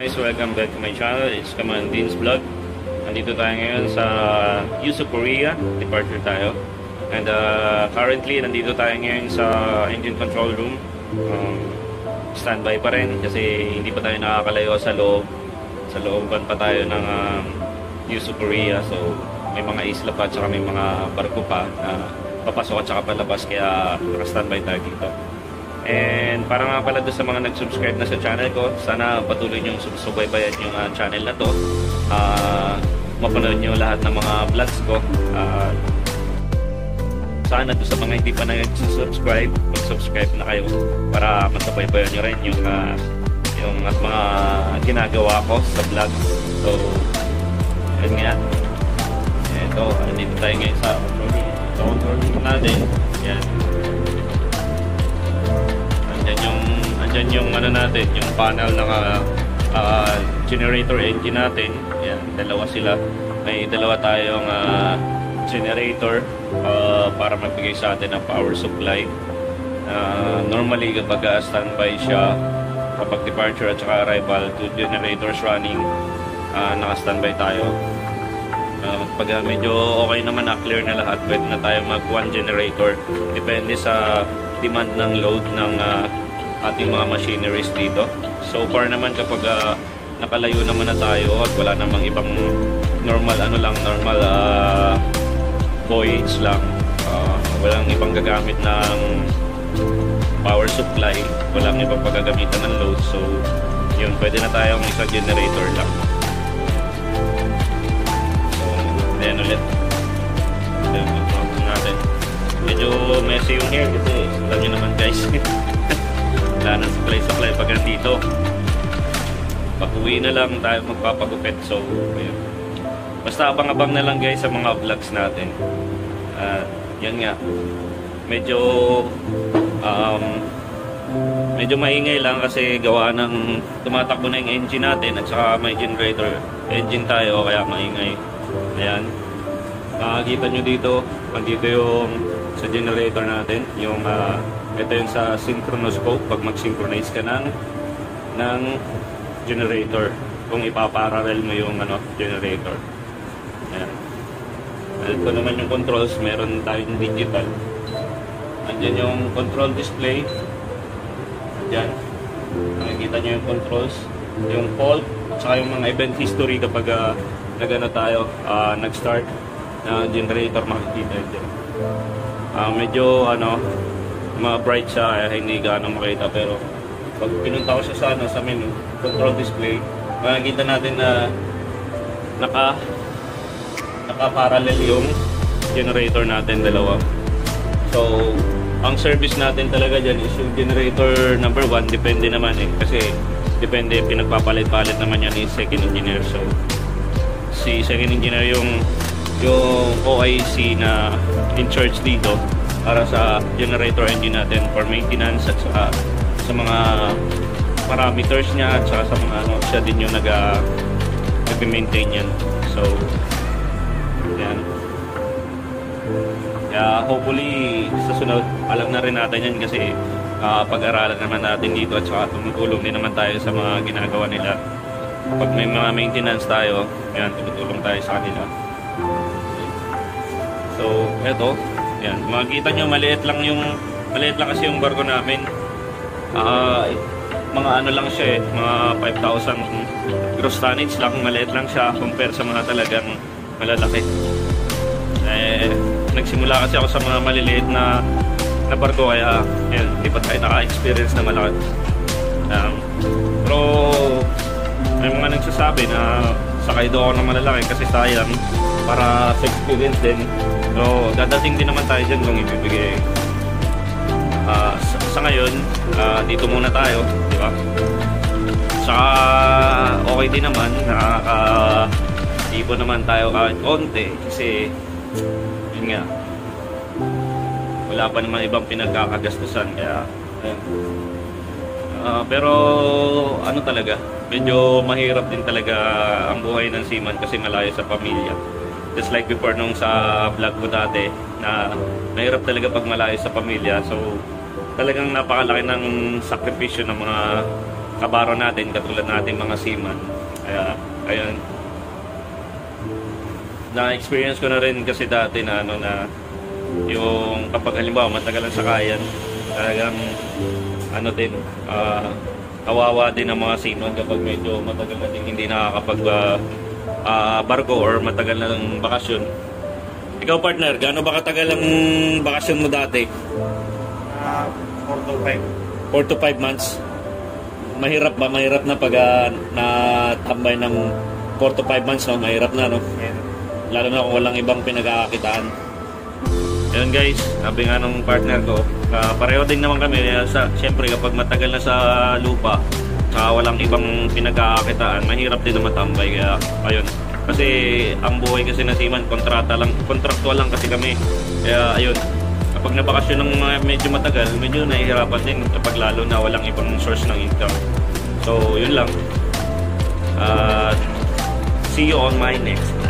Guys, welcome back to my channel. It's Kamandin's Vlog. Nandito tayo ngayon sa Yusu, Korea. Departure tayo. And currently, nandito tayo ngayon sa engine control room. Standby pa rin kasi hindi pa tayo nakakalayo sa loob. Sa looban pa tayo ng Yusu, Korea. So, may mga isla pa at may mga barko pa na papasok at saka palabas. Kaya naka-standby tayo dito. And para nga pala doon sa mga nag-subscribe na sa channel ko, sana patuloy niyong subaybayan yung channel na to. Mapanood niyo lahat ng mga vlogs ko. Sana doon sa mga hindi pa nag-subscribe, mag-subscribe na kayo para masubaybayan niyo rin yung at mga ginagawa ko sa vlog. So, yun nga. Ito, andito tayo ngayon sa control room natin. Yan. Andyan yung ano natin, yung panel ng generator engine natin. Yan, dalawa sila. May dalawa tayong generator para magbigay sa atin ng power supply. Normally kapag standby siya, kapag departure at saka arrival, 2 generators running, naka-standby tayo. Pag medyo okay naman na, clear na lahat, pwede na tayo mag 1 generator. Depende sa demand ng load ng ating mga machineries dito. So far naman kapag nakalayo naman na tayo at wala namang ibang normal voyage lang, walang ibang gagamit ng power supply, walang ibang paggagamitan ng load, so yun, pwede na tayong isang generator lang. So then ulit natin. Medyo messy yung hair kasi alam nyo naman guys. Wala nang supply pag nandito. Pag-uwi na lang tayo magpapagupit. So, ayun. Basta abang-abang na lang guys sa mga vlogs natin. Yan nga. Medyo maingay lang kasi gawa ng tumatakbo na yung engine natin at saka may generator engine tayo kaya maingay. Ayan. Makikita nyo dito. Andito yung sa generator natin. Ito yung sa synchronoscope pag mag-synchronize ka ng generator kung ipaparallel mo yung generator. Ayan. Ito naman yung controls, meron tayong digital. Andyan yung control display. Andyan. Nakikita nyo yung controls, yung fault, saka yung mga event history kapag nag-start na generator, makikita dyan. Medyo bright siya, hindi gaano makita, pero pag pinunta ko siya sa menu, control display, makikita natin na naka-parallel yung generator natin, dalawa. So, ang service natin talaga dyan is yung generator number 1, depende naman kasi depende, pinagpapalit-palit naman yan ni second engineer. So, si second engineer yung OIC na in charge dito para sa generator engine natin for maintenance at sa mga parameters niya at sa mga siya din yung nag-maintain yan. So yan. Kaya hopefully sa sunod alam na rin natin yan kasi pag-aralan naman natin dito at saka tumutulong din naman tayo sa mga ginagawa nila. Pag may mga maintenance tayo, yan, tumutulong tayo sa kanila. So eto, yan, makikita nyo maliit lang kasi yung barko namin. Mga lang siya mga 5,000 gross tonnage lang, maliit lang siya compare sa mga talagang malalaki. Nagsimula kasi ako sa mga maliliit na barko kaya yan, hindi pa tayo naka-experience na malaki. Pero may mga nagsasabi na sakay daw ako ng malalaki kasi sayang para sa experience din. So, dadating din naman tayo dyan kung ibibigay. Sa ngayon, dito muna tayo, di ba? Saka, okay din naman, nakaka-tipo naman tayo kahit konti kasi, yun nga, wala pa naman ibang pinagkakagastusan, kaya, ayun. Pero, talaga, medyo mahirap din talaga ang buhay ng seaman kasi malayo sa pamilya. Just like before nung sa vlog ko dati na mahirap talaga pag malayo sa pamilya. So talagang napakalaki ng sakripisyo ng mga kabaro natin, katulad natin mga seaman. Kaya, ayun. Na-experience ko na rin kasi dati na ano na yung kapag halimbawa matagal ang sakayan, talagang ano din, kawawa din ang mga seaman kapag medyo matagal na din hindi nakakapag barko or matagal na ng bakasyon. Ikaw partner, gaano ba katagal ang bakasyon mo dati? 4 to 5. 4 to 5 months. Mahirap ba? Mahirap na pag natambay ng 4 to 5 months, no? Mahirap na, no? Yeah. Lalo na kung walang ibang pinag-aakitaan. Ayun guys, sabi nga ng partner ko, pareho din naman kami. Siyempre kapag matagal na sa lupa, walang ibang pinag-aakitaan, mahirap din na matambay. Kaya ayun, kasi ang buhay kasi na seaman, kontraktual lang kasi kami. Kaya ayun, kapag nabakasyon ng medyo matagal, medyo nahihirapan din kapag lalo na walang ibang source ng income. So yun lang. See you on my next